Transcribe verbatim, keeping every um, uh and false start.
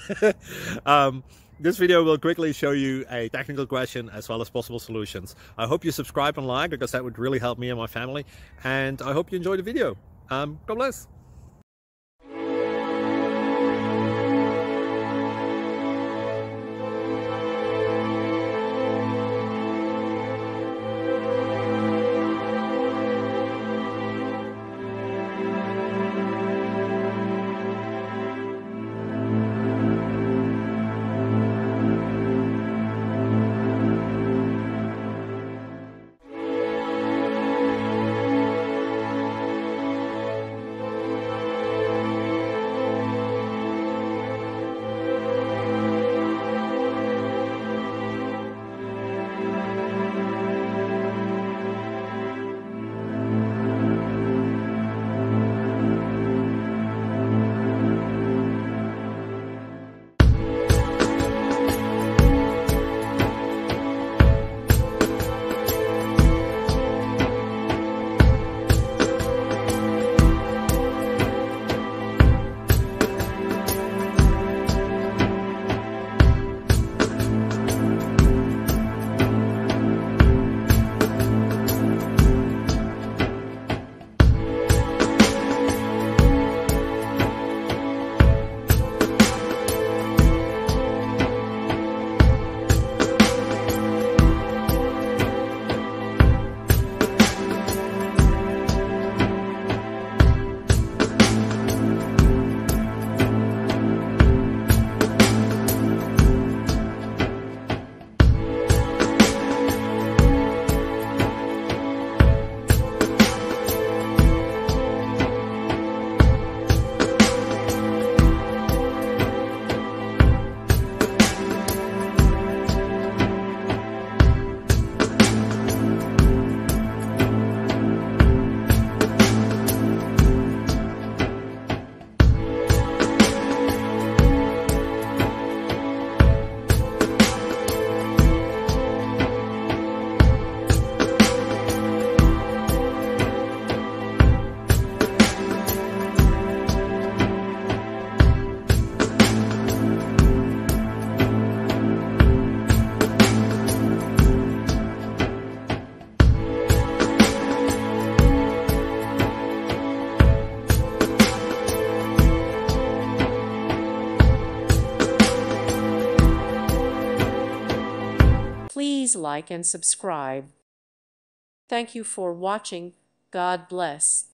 um, this video will quickly show you a technical question as well as possible solutions. I hope you subscribe and like, because that would really help me and my family. And I hope you enjoy the video. Um, God bless. Please like and subscribe. Thank you for watching. God bless.